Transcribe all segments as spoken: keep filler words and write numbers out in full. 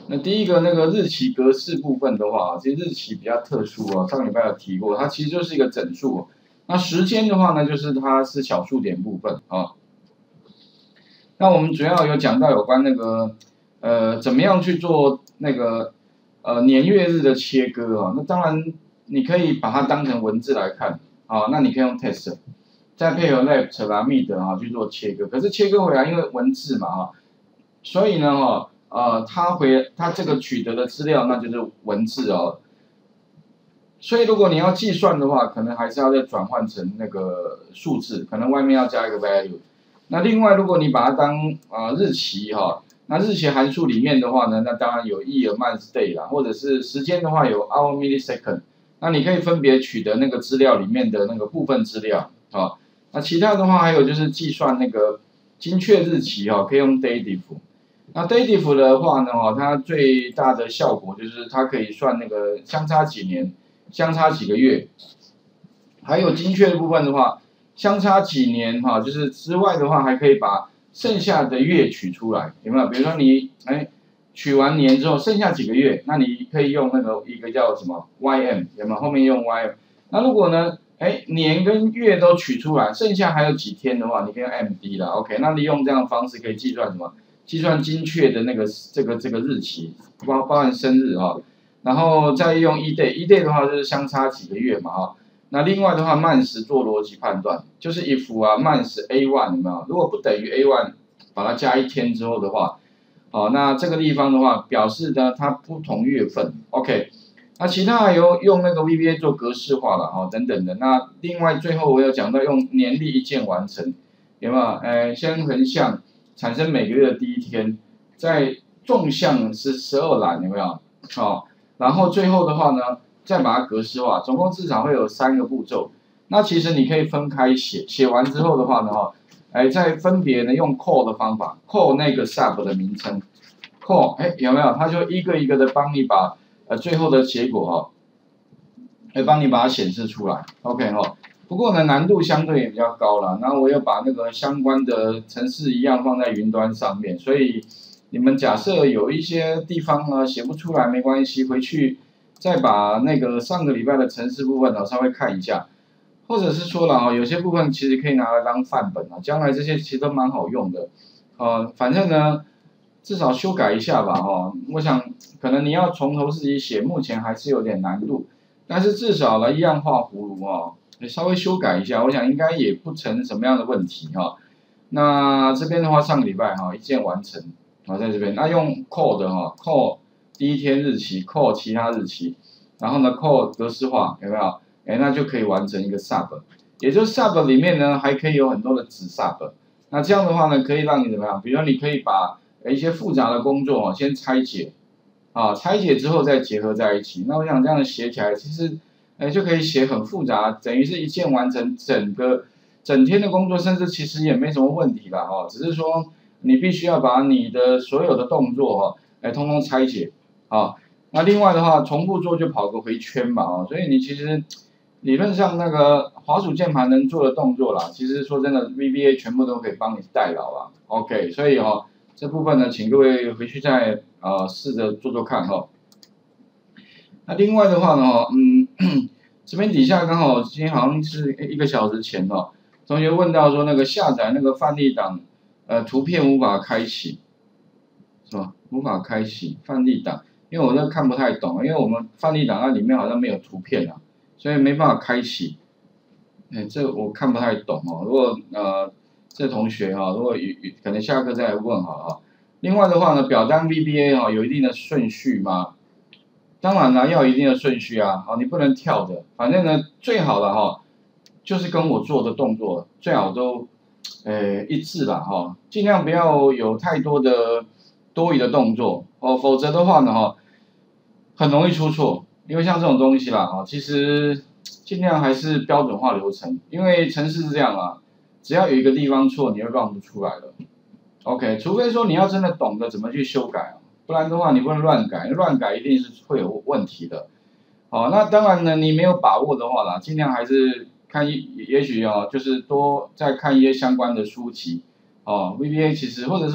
那第一个那个日期格式部分的话，其实日期比较特殊啊，上礼拜有提过，它其实就是一个整数。那时间的话呢，就是它是小数点部分啊。那我们主要有讲到有关那个呃怎么样去做那个呃年月日的切割啊。那当然你可以把它当成文字来看啊，那你可以用 test， 再配合 left 啦、mid 啊去做切割。可是切割回来因为文字嘛啊，所以呢哈。呃，它回它这个取得的资料那就是文字哦，所以如果你要计算的话，可能还是要再转换成那个数字，可能外面要加一个 value。那另外，如果你把它当啊、呃、日期哈、哦，那日期函数里面的话呢，那当然有 year、month、day 啦，或者是时间的话有 hour、millisecond。那你可以分别取得那个资料里面的那个部分资料啊、哦。那其他的话还有就是计算那个精确日期哈、哦，可以用 dative。那 dative 的话呢，哈，它最大的效果就是它可以算那个相差几年，相差几个月，还有精确的部分的话，相差几年哈，就是之外的话，还可以把剩下的月取出来，有没有？比如说你哎取完年之后剩下几个月，那你可以用那个一个叫什么 Y M， 有没有？后面用 Y M。那如果呢，哎年跟月都取出来，剩下还有几天的话，你可以用 M D 啦 ，OK？ 那利用这样的方式可以计算什么？计算精确的那个这个这个日期，包包含生日哈、哦，然后再用 e day，e day 的话就是相差几个月嘛哈、哦。那另外的话，慢时做逻辑判断，就是 if 啊慢时 A one 有没有？如果不等于 A one， 把它加一天之后的话，好，那这个地方的话表示呢它不同月份 ，OK。那其他还有用那个 V B A 做格式化了哈、哦、等等的。那另外最后我有讲到用年历一键完成，有没有？呃，先横向。产生每个月的第一天，在纵向是十二栏，有没有？哦，然后最后的话呢，再把它格式化，总共至少会有三个步骤。那其实你可以分开写，写完之后的话呢，哈，哎，再分别呢用 call 的方法 ，call 那个 sub 的名称 ，call， 哎，有没有？它就一个一个的帮你把呃最后的结果哈，来帮你把它显示出来 ，OK 哈。不过呢，难度相对也比较高了。然后我又把那个相关的程式一样放在云端上面，所以你们假设有一些地方呢写不出来没关系，回去再把那个上个礼拜的程式部分呢稍微看一下，或者是说了哈，有些部分其实可以拿来当范本啊，将来这些其实都蛮好用的。呃，反正呢，至少修改一下吧哈。我想可能你要从头自己写，目前还是有点难度，但是至少呢一样画葫芦啊。稍微修改一下，我想应该也不成什么样的问题哈。那这边的话，上个礼拜哈一键完成，啊在这边，那用 call 的哈 ，call 第一天日期 ，call 其他日期，然后呢 call 格式化有没有？哎，那就可以完成一个 sub， 也就是 sub 里面呢还可以有很多的子 sub， 那这样的话呢可以让你怎么样？比如说你可以把一些复杂的工作先拆解，啊拆解之后再结合在一起，那我想这样写起来其实。哎，就可以写很复杂，等于是一键完成整个整天的工作，甚至其实也没什么问题啦，哈，只是说你必须要把你的所有的动作哈，哎，通通拆解，啊，那另外的话，重复做就跑个回圈嘛，哦，所以你其实理论上那个滑鼠键盘能做的动作啦，其实说真的 ，V B A 全部都可以帮你代劳啦 ，OK， 所以哈，这部分呢，请各位回去再呃试着做做看哈。那另外的话呢，嗯，这边底下刚好今天好像是一个小时前哦，同学问到说那个下载那个范例档，呃，图片无法开启，是吧？无法开启范例档，因为我这看不太懂，因为我们范例档案里面好像没有图片啊，所以没办法开启。哎，这我看不太懂哦。如果呃这同学哈、哦，如果有可能下课再来问好哈。另外的话呢，表单 V B A 哈、哦、有一定的顺序吗？当然啦，要有一定的顺序啊，好，你不能跳的。反正呢，最好的哈，就是跟我做的动作最好都，呃，一致啦哈，尽量不要有太多的多余的动作哦，否则的话呢哈，很容易出错。因为像这种东西啦哈，其实尽量还是标准化流程，因为程式是这样啊，只要有一个地方错，你就乱不出来了。OK， 除非说你要真的懂得怎么去修改啊。不然的话，你不能乱改，乱改一定是会有问题的。好，那当然呢，你没有把握的话啦，尽量还是看一，也许哦，就是多再看一些相关的书籍。哦 ，V B A 其实或者说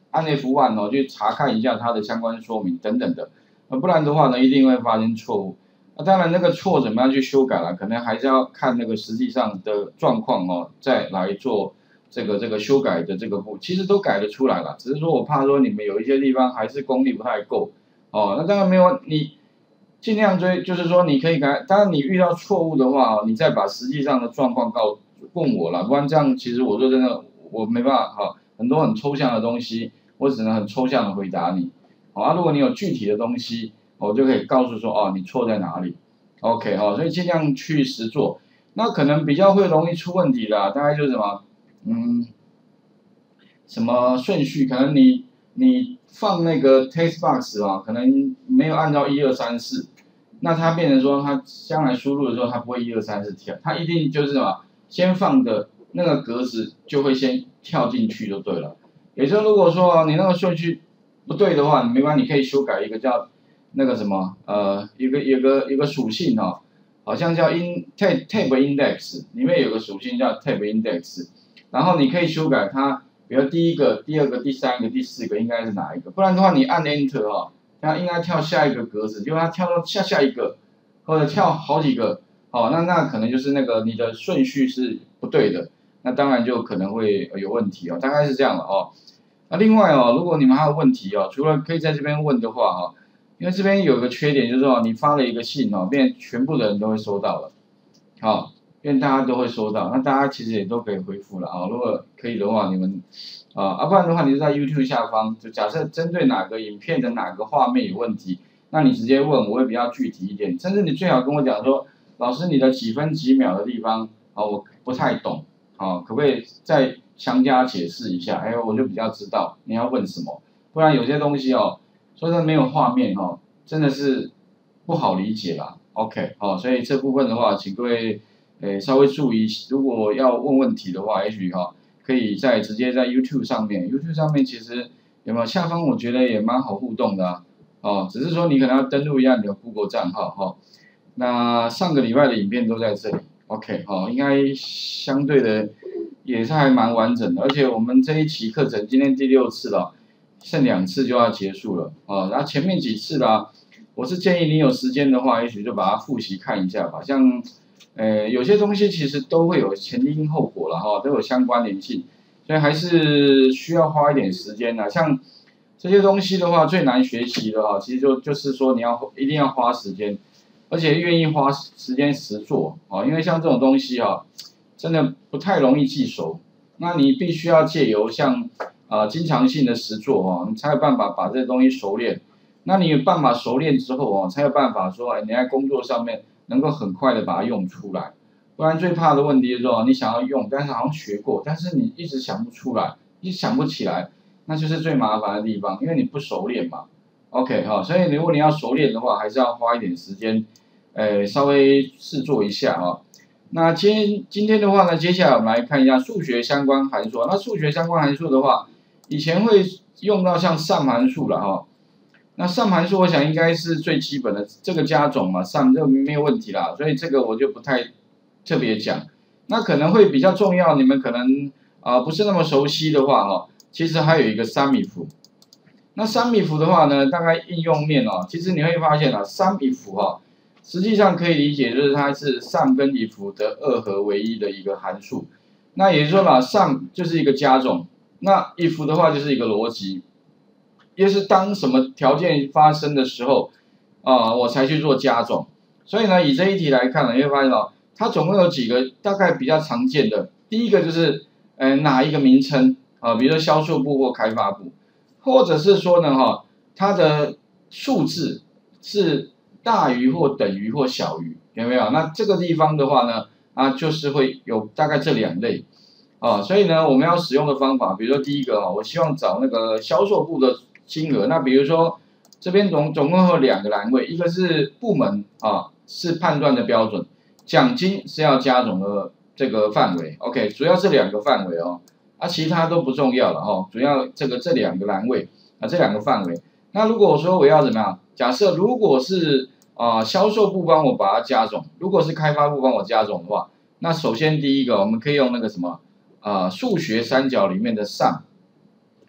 按 F 一 哦去查看一下它的相关说明等等的，呃不然的话呢一定会发生错误。那当然那个错怎么样去修改了，可能还是要看那个实际上的状况哦，再来做这个这个修改的这个步，其实都改得出来了，只是说我怕说你们有一些地方还是功力不太够哦，那当然没有你。尽量追，就是说你可以改，当然你遇到错误的话，你再把实际上的状况告问我了，不然这样其实我说真的，我没办法哈，很多很抽象的东西，我只能很抽象的回答你。好啊，如果你有具体的东西，我就可以告诉说哦，你错在哪里。OK 哦，所以尽量去实做。那可能比较会容易出问题的，大概就是什么，嗯，什么顺序，可能你你放那个 text box 啊，可能没有按照一二三四。那它变成说，它将来输入的时候，它不会一二三四跳，它一定就是什么，先放的那个格子就会先跳进去就对了。也就是如果说你那个顺序不对的话，你没关系，你可以修改一个叫那个什么呃，一个有个有个属性哦，好像叫 in tab tab index， 里面有个属性叫 tab index， 然后你可以修改它，比如第一个、第二个、第三个、第四个应该是哪一个，不然的话你按 enter 哦。它应该跳下一个格子，结果它跳到下下一个，或者跳好几个，哦，那那可能就是那个你的顺序是不对的，那当然就可能会有问题哦，大概是这样的哦。那另外哦，如果你们还有问题哦，除了可以在这边问的话哈、哦，因为这边有个缺点就是说你发了一个信哦，变全部的人都会收到了，好、哦，因为大家都会收到，那大家其实也都可以回复了啊、哦，如果可以的话，你们。啊，啊不然的话，你就在 YouTube 下方，就假设针对哪个影片的哪个画面有问题，那你直接问，我会比较具体一点。甚至你最好跟我讲说，老师你的几分几秒的地方，啊我不太懂，啊可不可以再详加解释一下？哎，我就比较知道你要问什么。不然有些东西哦，说真的没有画面哦，真的是不好理解啦。OK， 哦，所以这部分的话，请各位呃稍微注意，如果要问问题的话，也许哈。可以在直接在 YouTube 上面 ，YouTube 上面其实有没有下方我觉得也蛮好互动的啊，哦，只是说你可能要登录一下你的 Google 账号哈、哦。那上个礼拜的影片都在这里 ，OK 哈、哦，应该相对的也是还蛮完整的，而且我们这一期课程今天第六次了，剩两次就要结束了啊、哦。然后前面几次啦，我是建议你有时间的话，也许就把它复习看一下吧，像。呃，有些东西其实都会有前因后果了哈，都有相关联性，所以还是需要花一点时间的。像这些东西的话，最难学习的哈，其实就就是说你要一定要花时间，而且愿意花时间实做啊，因为像这种东西哈，真的不太容易记熟。那你必须要借由像啊、呃、经常性的实做哦，你才有办法把这些东西熟练。那你有办法熟练之后哦，才有办法说，哎，你在工作上面。能够很快的把它用出来，不然最怕的问题是说你想要用，但是好像学过，但是你一直想不出来，一直想不起来，那就是最麻烦的地方，因为你不熟练嘛。OK 哈，所以如果你要熟练的话，还是要花一点时间，呃，稍微试做一下哈。那今天今天的话呢，接下来我们来看一下数学相关函数。那数学相关函数的话，以前会用到像sum函数了哈。那sum函数我想应该是最基本的，这个加总嘛，sum这个没有问题啦，所以这个我就不太特别讲。那可能会比较重要，你们可能啊、呃、不是那么熟悉的话哦，其实还有一个sum if。那sum if的话呢，大概应用面哦，其实你会发现啊，sum if 哈，实际上可以理解就是它是sum跟if的二合为一的一个函数。那也就是说啦 ，sum 就是一个加总，那 if 的话就是一个逻辑。也是当什么条件发生的时候，啊、呃，我才去做加总。所以呢，以这一题来看呢，你会发现哦，它总共有几个大概比较常见的。第一个就是，呃，哪一个名称啊、呃，比如说销售部或开发部，或者是说呢，哈，它的数字是大于或等于或小于，有没有？那这个地方的话呢，啊，就是会有大概这两类。啊，所以呢，我们要使用的方法，比如说第一个啊，我希望找那个销售部的金额。那比如说这边总总共有两个栏位，一个是部门啊，是判断的标准，奖金是要加总的这个范围。OK， 主要是两个范围哦，啊，其他都不重要了哈、哦，主要这个这两个栏位啊，这两个范围。那如果说我要怎么样？假设如果是啊销售部帮我把它加总，如果是开发部帮我加总的话，那首先第一个我们可以用那个什么？啊、呃，数学三角里面的 sum，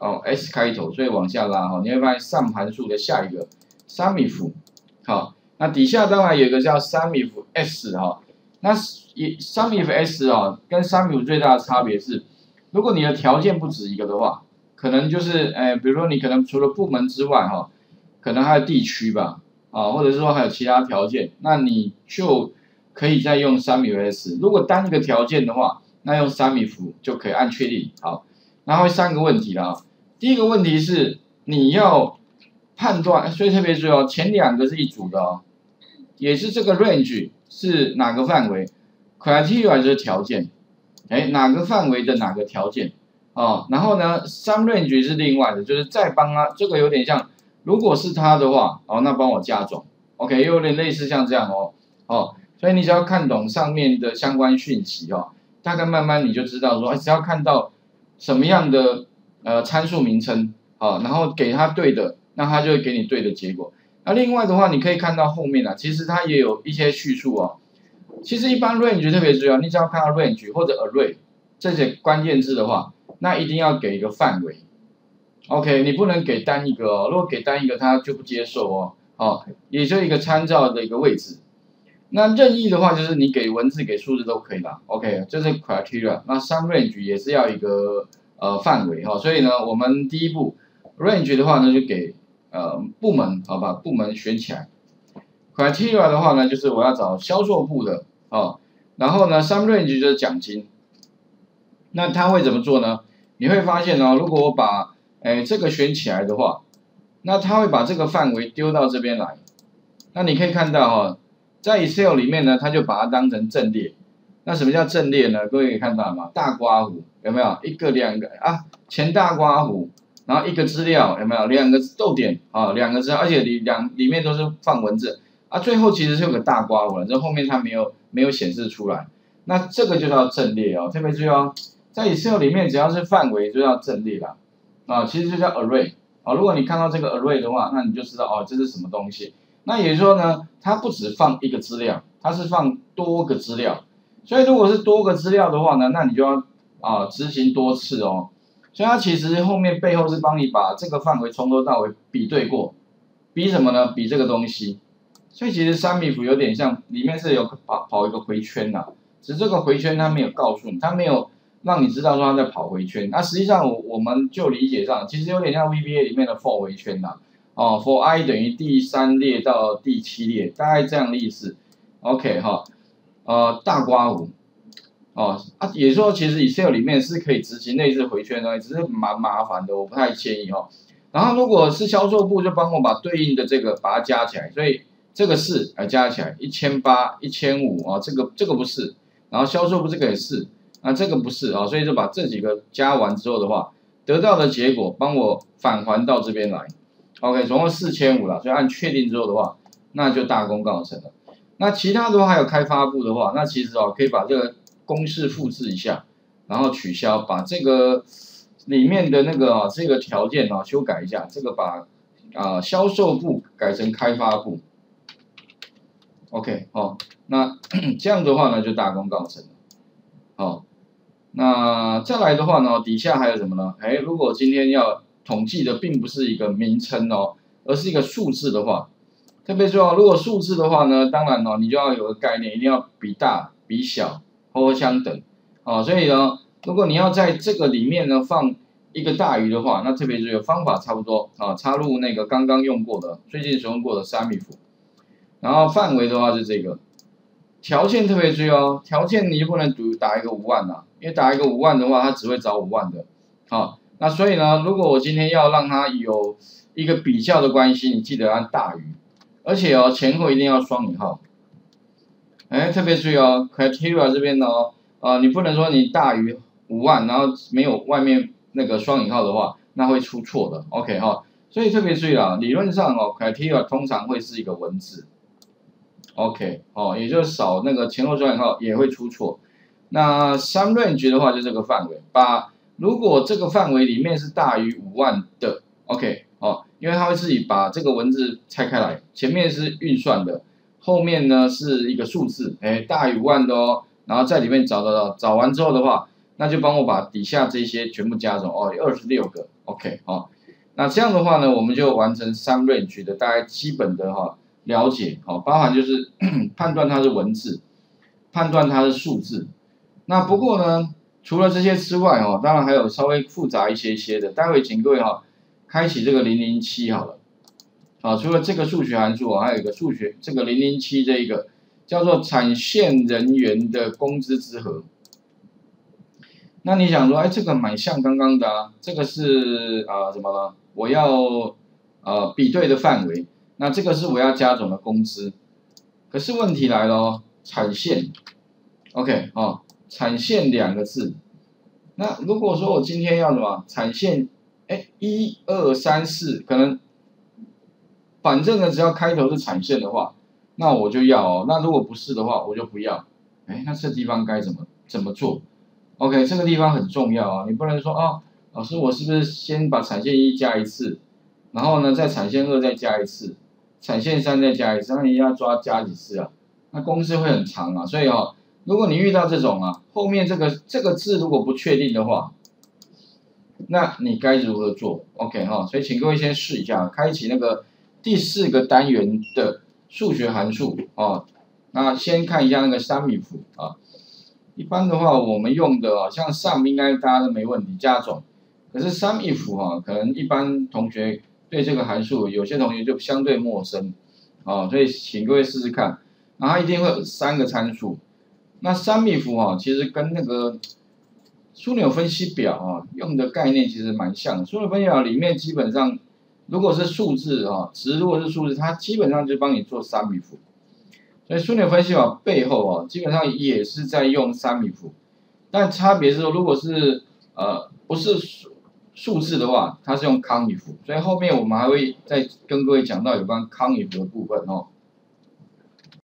哦 S 开头，所以往下拉哈，你会发现上函数的下一个 SUMIF， 好，那底下当然有一个叫 SUMIF S 哈，那 SUMIF S 啊跟 SUMIF 最大的差别是，如果你的条件不止一个的话，可能就是哎，比如说你可能除了部门之外哈，可能还有地区吧，啊，或者是说还有其他条件，那你就可以再用 SUMIF S。如果单一个条件的话，那用 SUMIF 就可以按确定。好，然后三个问题啦。第一个问题是你要判断，所以特别注意哦，前两个是一组的哦，也是这个 range 是哪个范围 ，criteria 就是条件，哎，哪个范围的哪个条件哦，然后呢 ，sum range 是另外的，就是再帮他这个有点像，如果是他的话，哦，那帮我加总 ，OK， 有点类似像这样哦，哦，所以你只要看懂上面的相关讯息哦，大概慢慢你就知道说，只要看到什么样的呃参数名称，好、哦，然后给他对的，那他就会给你对的结果。那另外的话，你可以看到后面啊，其实它也有一些叙述哦。其实一般 range 特别重要，你只要看到 range 或者 array 这些关键字的话，那一定要给一个范围。OK， 你不能给单一个哦，如果给单一个，它就不接受哦。哦，也就一个参照的一个位置。那任意的话，就是你给文字、给数字都可以啦。OK， 这是 criteria。那 sum range 也是要一个呃范围哈、哦，所以呢，我们第一步 range 的话呢，就给呃部门，好吧，部门选起来。criteria 的话呢，就是我要找销售部的哦，然后呢 sum range 就是奖金。那他会怎么做呢？你会发现哦，如果我把哎这个选起来的话，那他会把这个范围丢到这边来。那你可以看到哈、哦，在 Excel 里面呢，它就把它当成阵列。那什么叫阵列呢？各位可以看到吗？大刮胡有没有？一个两个啊，前大刮胡，然后一个资料有没有？两个逗点啊，两个资料，而且里两里面都是放文字啊。最后其实是有个大刮胡了，这后面它没有没有显示出来。那这个就叫阵列哦，特别注意哦，在 Excel 里面只要是范围就叫阵列啦，啊，其实就叫 array 啊。如果你看到这个 array 的话，那你就知道哦，这是什么东西。那也就是说呢，它不只放一个资料，它是放多个资料。所以如果是多个资料的话呢，那你就要啊执行多次哦。所以它其实后面背后是帮你把这个范围从头到尾比对过，比什么呢？比这个东西。所以其实SUMIF有点像，里面是有跑跑一个回圈呐，只是这个回圈它没有告诉你，它没有让你知道说它在跑回圈。那实际上我我们就理解上，其实有点像 V B A 里面的 for 回圈呐。哦 ，for i 等于第三列到第七列，大概这样的意思。OK 哈，呃，大刮胡，哦啊，也就是说其实 Excel 里面是可以执行类似回圈的东西，只是蛮麻烦的，我不太建议哈、哦。然后如果是销售部，就帮我把对应的这个把它加起来，所以这个是来加起来一千八、一千五啊，这个这个不是，然后销售部这个也是，那这个不是啊，所以就把这几个加完之后的话，得到的结果帮我返还到这边来。OK， 总共四千五了，所以按确定之后的话，那就大功告成了。那其他的话还有开发部的话，那其实哦可以把这个公式复制一下，然后取消，把这个里面的那个啊这个条件啊修改一下，这个把啊销售部改成开发部。OK 哦，那这样的话呢就大功告成了。好，那再来的话呢，底下还有什么呢？哎，如果今天要统计的并不是一个名称哦，而是一个数字的话，特别说如果数字的话呢，当然哦，你就要有个概念，一定要比大、比小或相等哦。所以呢，如果你要在这个里面呢放一个大于的话，那特别注意方法差不多啊，插入那个刚刚用过的、最近使用过的SUMIF，然后范围的话是这个，条件特别注意哦，条件你就不能读打一个五万啊，因为打一个五万的话，它只会找五万的，好。那所以呢，如果我今天要让它有一个比较的关系，你记得按大于，而且哦前后一定要双引号。哎，特别注意哦 ，criteria 这边呢哦，啊、呃、你不能说你大于五万，然后没有外面那个双引号的话，那会出错的。OK 哈、哦，所以特别注意啦，理论上哦 ，criteria 通常会是一个文字。OK 哦，也就是少那个前后双引号也会出错。那 sum range 的话就这个范围，把如果这个范围里面是大于五万的 ，OK， 哦，因为它会自己把这个文字拆开来，前面是运算的，后面呢是一个数字，哎，大于五万的哦，然后在里面找找找，找完之后的话， 那就帮我把底下这些全部加总哦，有二十六个 ，OK 哦。那这样的话呢，我们就完成 sum range 的大概基本的哈、哦、了解，好、哦，包含就是判断它是文字，判断它是数字。那不过呢，除了这些之外哦，当然还有稍微复杂一些些的，待会请各位哈、哦，开启这个零零七好了。啊，除了这个数学函数啊，还有一个数学这个零零七这一个叫做产线人员的工资之和。那你想说，哎，这个蛮像刚刚的啊，这个是啊、呃、怎么了？我要呃比对的范围，那这个是我要加总的工资。可是问题来了哦，产线 ，OK 哦，产线两个字。那如果说我今天要什么产线，哎，一二三四，可能。反正呢，只要开头是产线的话，那我就要哦。那如果不是的话，我就不要。哎，那这地方该怎么怎么做 ？OK， 这个地方很重要啊，你不能说啊，老师我是不是先把产线一加一次，然后呢再产线二再加一次，产线三再加一次，那你要抓加几次啊？那公式会很长啊。所以哦，如果你遇到这种啊，后面这个这个字如果不确定的话，那你该如何做 ？OK 哈、哦，所以请各位先试一下，开启那个。第四个单元的数学函数啊，那先看一下那个 sum if 啊，一般的话我们用的啊，像 sum 应该大家都没问题，加总，可是 sum if 哈、啊，可能一般同学对这个函数，有些同学就相对陌生啊，所以请各位试试看，那它一定会有三个参数，那 sum if 哈、啊，其实跟那个枢纽分析表啊用的概念其实蛮像的，枢纽分析表里面基本上。如果是数字啊，值如果是数字，它基本上就帮你做 sum if， 所以枢纽分析法背后啊，基本上也是在用 sum if， 但差别是说，如果是呃不是数数字的话，它是用 count if， 所以后面我们还会再跟各位讲到有关 count if 的部分哦。